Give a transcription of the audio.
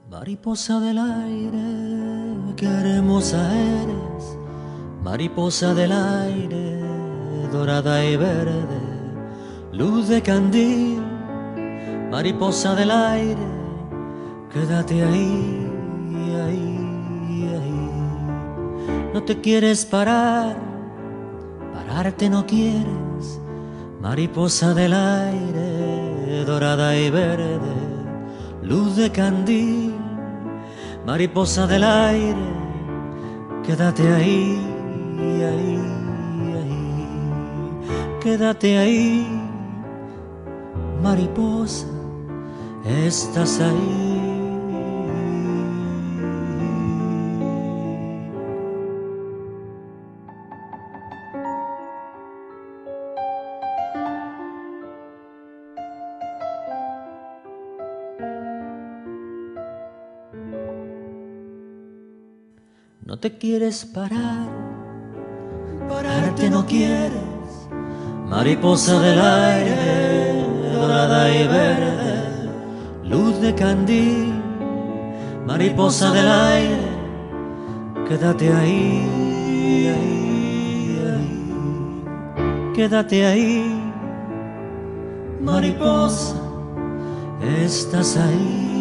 Mariposa del aire, qué hermosa eres, mariposa del aire, dorada y verde, luz de candil, mariposa del aire, quédate ahí, ahí, ahí. No te quieres parar, pararte no quieres, mariposa del aire, dorada y verde, luz de candil, mariposa del aire, quédate ahí, ahí, ahí, quédate ahí, mariposa, estás ahí. No te quieres parar, pararte no quieres, mariposa del aire, dorada y verde, luz de candil, mariposa del aire, quédate ahí, ahí, ahí, quédate ahí, mariposa, estás ahí.